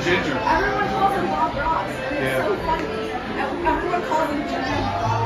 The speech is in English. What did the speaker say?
Ginger. Everyone calls him Bob Ross, and it's so funny. Everyone calls him Ginger Bob